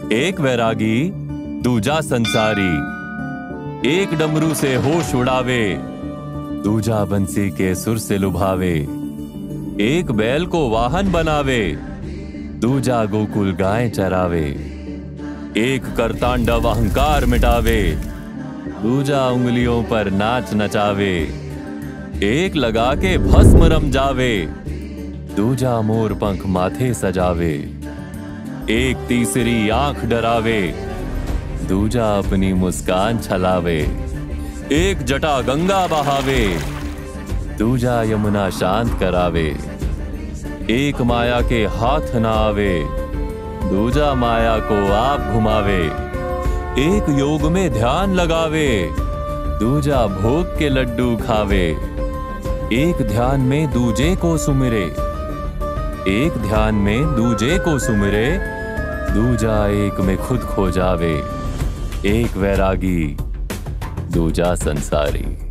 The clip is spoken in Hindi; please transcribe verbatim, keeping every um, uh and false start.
एक वैरागी दूजा संसारी, एक डमरू से होश उड़ावे, दूजा बंसी के सुर से लुभावे। एक बैल को वाहन बनावे, दूजा गोकुल गाय चरावे। एक करतांडव अहंकार मिटावे, दूजा उंगलियों पर नाच नचावे। एक लगा के भस्म रम जावे, दूजा मोर पंख माथे सजावे। एक तीसरी आंख डरावे, दूजा अपनी मुस्कान छलावे। एक जटा गंगा बहावे, दूजा यमुना शांत करावे। एक माया के हाथ न आवे, दूजा माया को आप घुमावे। एक योग में ध्यान लगावे, दूजा भोग के लड्डू खावे। एक ध्यान में दूजे को सुमिरे, एक ध्यान में दूजे को सुमिरे। दूजा एक में खुद खो जावे, एक वैरागी दूजा संसारी।